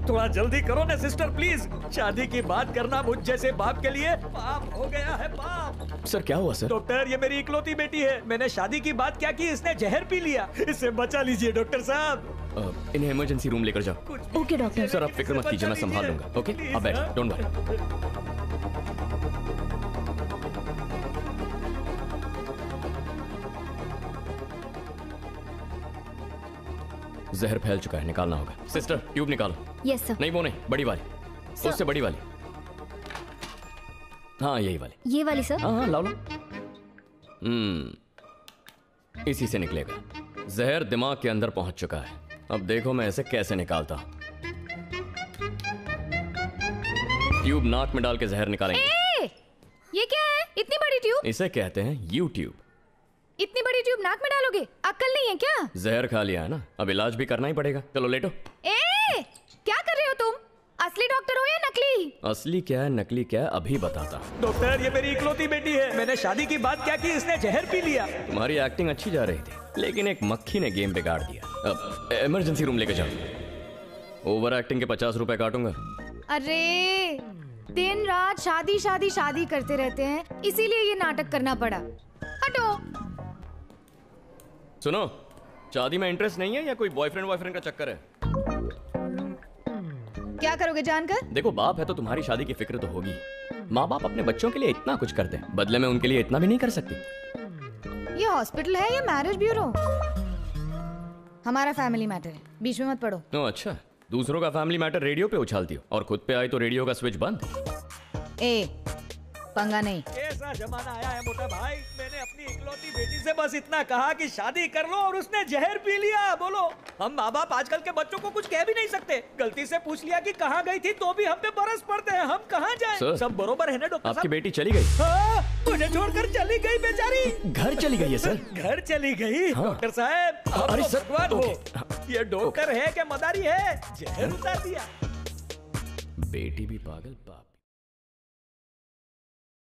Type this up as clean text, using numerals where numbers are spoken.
थोड़ा जल्दी करो ना सिस्टर प्लीज। शादी की बात करना मुझ जैसे बाप के लिए पाप हो गया है, पाप। सर क्या हुआ सर? डॉक्टर ये मेरी इकलौती बेटी है, मैंने शादी की बात क्या की, इसने जहर पी लिया, इससे बचा लीजिए डॉक्टर साहब। इन्हें इमरजेंसी रूम लेकर जाओ। Okay doctor. सर आप फिक्र मत कीजिए, मैं संभाल लूंगा। ओके अब बैठो, डोंट वरी। जहर फैल चुका है, निकालना होगा। सिस्टर ट्यूब निकालो। Yes sir. नहीं वो नहीं, बड़ी वाली, उससे बड़ी वाली। हाँ यही वाली। ये वाली सर? हाँ हाँ लाओ लो। इसी से निकलेगा। जहर दिमाग के अंदर पहुंच चुका है, अब देखो मैं इसे कैसे निकालता हूं। ट्यूब नाक में डाल के जहर निकालेंगे। ये क्या है? इतनी बड़ी ट्यूब? इसे कहते हैं यू ट्यूब। इतनी बड़ी ट्यूब नाक में डालोगे? अक्ल नहीं है क्या? जहर खा लिया है ना, अब इलाज भी करना ही पड़ेगा। चलो लेटो। क्या कर रहे हो तुम? असली डॉक्टर हो या नकली? असली क्या है नकली क्या है अभी बताता। डॉक्टर ये मेरी इकलौती बेटी है, मैंने शादी की बात क्या की, इसने जहर पी लिया। तुम्हारी एक्टिंग अच्छी जा रही थी, लेकिन एक मक्खी ने गेम बिगाड़ दिया। अब इमरजेंसी रूम लेके जाओ। ओवर एक्टिंग के 50 रुपए काटूंगा। अरे दिन रात शादी शादी शादी करते रहते हैं, इसीलिए ये नाटक करना पड़ा। हटो। सुनो, शादी में इंटरेस्ट नहीं है या कोई बॉयफ्रेंड वॉयफ्रेंड का चक्कर है? क्या करोगे जानकर? देखो बाप है तो तुम्हारी शादी की फिक्र तो होगी। माँ बाप अपने बच्चों के लिए इतना कुछ करते हैं, बदले में उनके लिए इतना भी नहीं कर सकते। ये हॉस्पिटल है या मैरिज ब्यूरो? हमारा फैमिली मैटर है, बीच में मत पड़ो। ओह अच्छा, दूसरों का फैमिली मैटर रेडियो पे उछालती हो और खुद पे आई तो रेडियो का स्विच बंद। पंगा नहीं। ऐसा जमाना आया है मोटा भाई, मैंने अपनी इकलौती बेटी से बस इतना कहा कि शादी कर लो और उसने जहर पी लिया। बोलो, हम माँ बाप आजकल के बच्चों को कुछ कह भी नहीं सकते। गलती से पूछ लिया कि कहाँ गई थी तो भी हम पे बरस पड़ते हैं, हम कहाँ जाएं? सब बरोबर है ना डॉक्टर साहब? आपकी बेटी चली गई? हाँ, मुझे छोड़कर चली गई बेचारी। घर चली गई है सर? घर चली गई? हाँ। डॉक्टर साहब अरे आप सर, भगवान हो, ये डॉक्टर है क्या मदारी है? जहर उतार दिया। बेटी भी पागल बाप।